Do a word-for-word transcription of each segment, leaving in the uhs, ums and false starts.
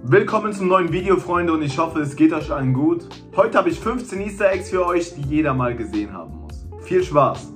Willkommen zum neuen Video, Freunde, und ich hoffe, es geht euch allen gut. Heute habe ich fünfzehn Easter Eggs für euch, die jeder mal gesehen haben muss. Viel Spaß!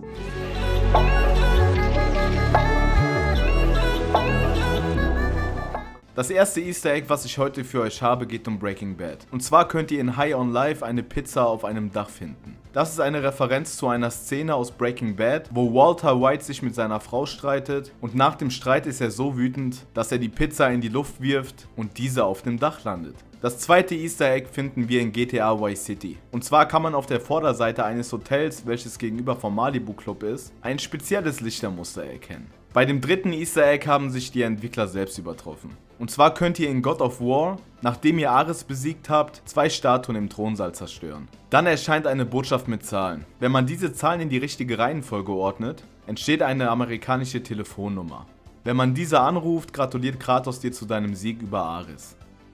Das erste Easter Egg, was ich heute für euch habe, geht um Breaking Bad. Und zwar könnt ihr in High on Life eine Pizza auf einem Dach finden. Das ist eine Referenz zu einer Szene aus Breaking Bad, wo Walter White sich mit seiner Frau streitet und nach dem Streit ist er so wütend, dass er die Pizza in die Luft wirft und diese auf dem Dach landet. Das zweite Easter Egg finden wir in G T A Vice City. Und zwar kann man auf der Vorderseite eines Hotels, welches gegenüber vom Malibu Club ist, ein spezielles Lichtermuster erkennen. Bei dem dritten Easter Egg haben sich die Entwickler selbst übertroffen. Und zwar könnt ihr in God of War, nachdem ihr Ares besiegt habt, zwei Statuen im Thronsaal zerstören. Dann erscheint eine Botschaft mit Zahlen. Wenn man diese Zahlen in die richtige Reihenfolge ordnet, entsteht eine amerikanische Telefonnummer. Wenn man diese anruft, gratuliert Kratos dir zu deinem Sieg über Ares.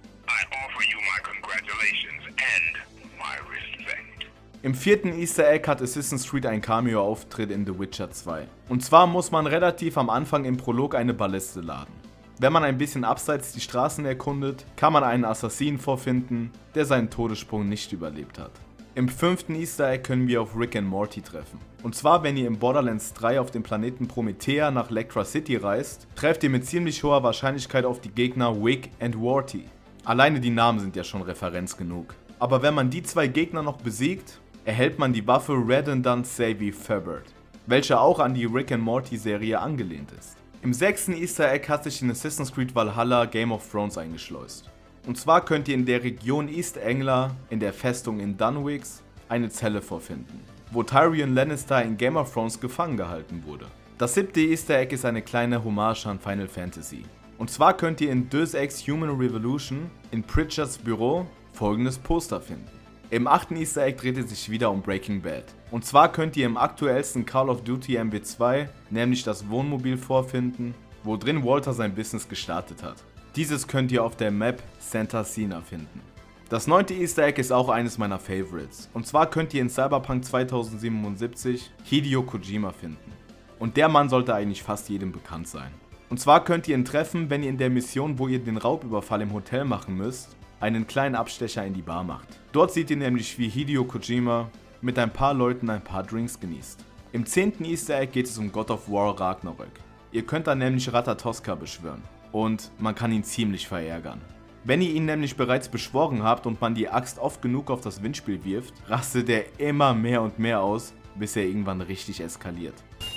Im vierten Easter Egg hat Assassin's Creed einen Cameo-Auftritt in The Witcher zwei. Und zwar muss man relativ am Anfang im Prolog eine Balliste laden. Wenn man ein bisschen abseits die Straßen erkundet, kann man einen Assassinen vorfinden, der seinen Todessprung nicht überlebt hat. Im fünften Easter Egg können wir auf Rick and Morty treffen. Und zwar, wenn ihr im Borderlands drei auf dem Planeten Promethea nach Lectra City reist, trefft ihr mit ziemlich hoher Wahrscheinlichkeit auf die Gegner Wick und Warty. Alleine die Namen sind ja schon Referenz genug. Aber wenn man die zwei Gegner noch besiegt, erhält man die Waffe Redundant Savvy Febert, welche auch an die Rick and Morty Serie angelehnt ist. Im sechsten Easter Egg hat sich in Assassin's Creed Valhalla Game of Thrones eingeschleust. Und zwar könnt ihr in der Region East Anglia, in der Festung in Dunwich, eine Zelle vorfinden, wo Tyrion Lannister in Game of Thrones gefangen gehalten wurde. Das siebte Easter Egg ist eine kleine Hommage an Final Fantasy. Und zwar könnt ihr in Deus Ex Human Revolution in Pritchards Büro folgendes Poster finden. Im achten Easter Egg dreht es sich wieder um Breaking Bad. Und zwar könnt ihr im aktuellsten Call of Duty M W zwei nämlich das Wohnmobil vorfinden, wo drin Walter sein Business gestartet hat. Dieses könnt ihr auf der Map Santa Cena finden. Das neunte Easter Egg ist auch eines meiner Favorites. Und zwar könnt ihr in Cyberpunk zweitausendsiebenundsiebzig Hideo Kojima finden. Und der Mann sollte eigentlich fast jedem bekannt sein. Und zwar könnt ihr ihn treffen, wenn ihr in der Mission, wo ihr den Raubüberfall im Hotel machen müsst, einen kleinen Abstecher in die Bar macht. Dort seht ihr nämlich, wie Hideo Kojima mit ein paar Leuten ein paar Drinks genießt. Im zehnten Easter Egg geht es um God of War Ragnarök. Ihr könnt dann nämlich Ratatoska beschwören und man kann ihn ziemlich verärgern. Wenn ihr ihn nämlich bereits beschworen habt und man die Axt oft genug auf das Windspiel wirft, rastet er immer mehr und mehr aus, bis er irgendwann richtig eskaliert.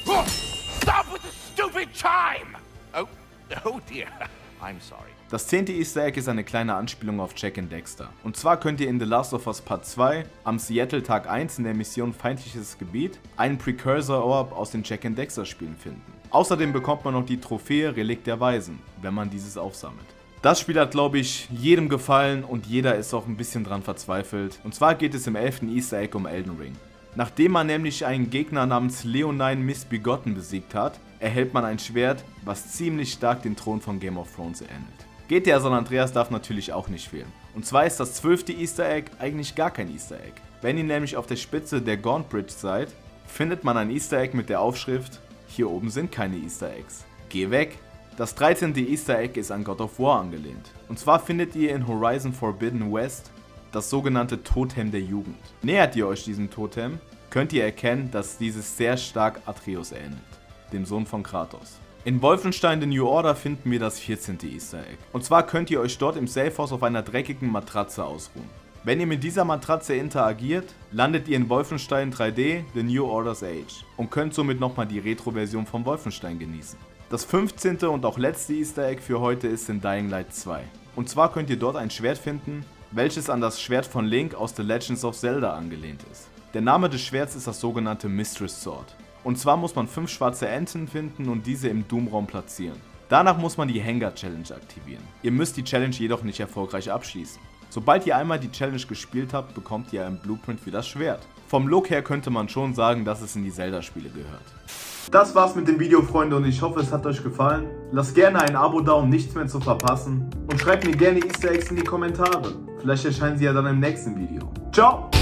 Stop with the stupid chime! Oh, oh dear. I'm sorry. Das zehnte Easter Egg ist eine kleine Anspielung auf Jak and Daxter. Und zwar könnt ihr in The Last of Us Part zwei am Seattle Tag eins in der Mission Feindliches Gebiet einen Precursor Orb aus den Jak and Daxter Spielen finden. Außerdem bekommt man noch die Trophäe Relikt der Weisen, wenn man dieses aufsammelt. Das Spiel hat, glaube ich, jedem gefallen und jeder ist auch ein bisschen dran verzweifelt. Und zwar geht es im elften Easter Egg um Elden Ring. Nachdem man nämlich einen Gegner namens Leonine Missbegotten besiegt hat, erhält man ein Schwert, was ziemlich stark den Thron von Game of Thrones ähnelt. G T A San Andreas darf natürlich auch nicht fehlen. Und zwar ist das zwölfte Easter Egg eigentlich gar kein Easter Egg. Wenn ihr nämlich auf der Spitze der Gaunt Bridge seid, findet man ein Easter Egg mit der Aufschrift: Hier oben sind keine Easter Eggs. Geh weg! Das dreizehnte Easter Egg ist an God of War angelehnt. Und zwar findet ihr in Horizon Forbidden West das sogenannte Totem der Jugend. Nähert ihr euch diesem Totem, könnt ihr erkennen, dass dieses sehr stark Atreus ähnelt, dem Sohn von Kratos. In Wolfenstein The New Order finden wir das vierzehnte Easter Egg. Und zwar könnt ihr euch dort im Safehouse auf einer dreckigen Matratze ausruhen. Wenn ihr mit dieser Matratze interagiert, landet ihr in Wolfenstein drei D The New Order's Age und könnt somit nochmal die Retro-Version von Wolfenstein genießen. Das fünfzehnte und auch letzte Easter Egg für heute ist in Dying Light zwei. Und zwar könnt ihr dort ein Schwert finden, welches an das Schwert von Link aus The Legends of Zelda angelehnt ist. Der Name des Schwerts ist das sogenannte Mistress Sword. Und zwar muss man fünf schwarze Enten finden und diese im Doom-Raum platzieren. Danach muss man die Hangar Challenge aktivieren. Ihr müsst die Challenge jedoch nicht erfolgreich abschließen. Sobald ihr einmal die Challenge gespielt habt, bekommt ihr ein Blueprint für das Schwert. Vom Look her könnte man schon sagen, dass es in die Zelda-Spiele gehört. Das war's mit dem Video, Freunde, und ich hoffe, es hat euch gefallen. Lasst gerne ein Abo da, um nichts mehr zu verpassen. Und schreibt mir gerne Easter Eggs in die Kommentare. Vielleicht erscheinen sie ja dann im nächsten Video. Ciao!